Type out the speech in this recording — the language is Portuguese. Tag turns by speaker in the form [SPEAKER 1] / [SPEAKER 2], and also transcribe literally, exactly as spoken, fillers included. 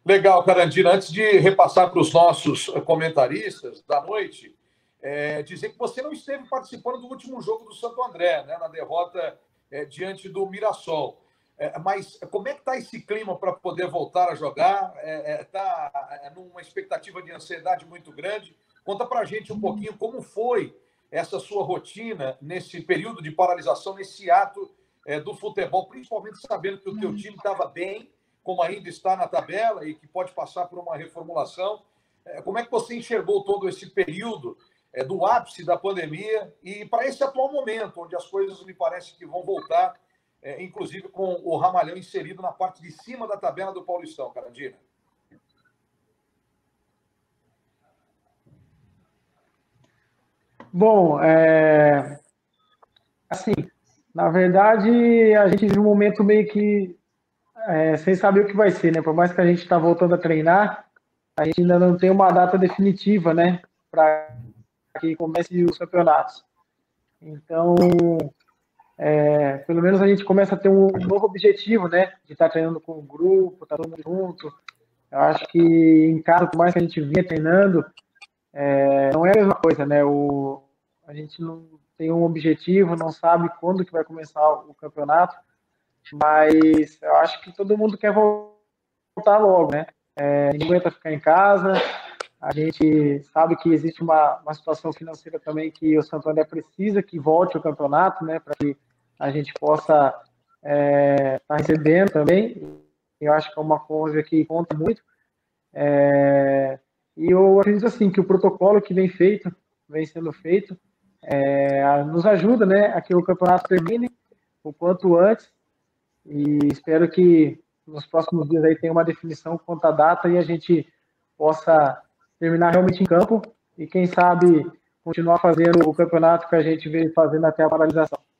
[SPEAKER 1] Legal, Carandina. Antes de repassar para os nossos comentaristas da noite, é, dizer que você não esteve participando do último jogo do Santo André, né, na derrota é, diante do Mirassol. É, mas como é que está esse clima para poder voltar a jogar? Está é, é, tá, é, numa expectativa de ansiedade muito grande? Conta para a gente um pouquinho como foi essa sua rotina nesse período de paralisação, nesse ato é, do futebol, principalmente sabendo que o teu time estava bem, como ainda está na tabela e que pode passar por uma reformulação. É, como é que você enxergou todo esse período é, do ápice da pandemia e para esse atual momento, onde as coisas me parece que vão voltar, é, inclusive com o Ramalhão inserido na parte de cima da tabela do Paulistão, Carandina?
[SPEAKER 2] Bom, é... assim, na verdade, a gente vive um momento meio que é, sem saber o que vai ser, né? Por mais que a gente está voltando a treinar, a gente ainda não tem uma data definitiva, né? Para que comece os campeonatos. Então, é, pelo menos a gente começa a ter um novo objetivo, né? De estar tá treinando com o grupo, tá todo mundo junto. Eu acho que em casa, por mais que a gente vinha treinando, é, não é a mesma coisa, né? O, a gente não tem um objetivo, não sabe quando que vai começar o campeonato, mas eu acho que todo mundo quer voltar logo, né? É, ninguém aguenta ficar em casa, a gente sabe que existe uma, uma situação financeira também que o Santo André precisa que volte ao campeonato, né? Para que a gente possa estar é, tá recebendo também. Eu acho que é uma coisa que conta muito. É, e eu acredito assim que o protocolo que vem feito, vem sendo feito, é, nos ajuda, né, a que o campeonato termine o quanto antes. E espero que nos próximos dias aí tenha uma definição quanto à data e a gente possa terminar realmente em campo e quem sabe continuar fazendo o campeonato que a gente veio fazendo até a paralisação.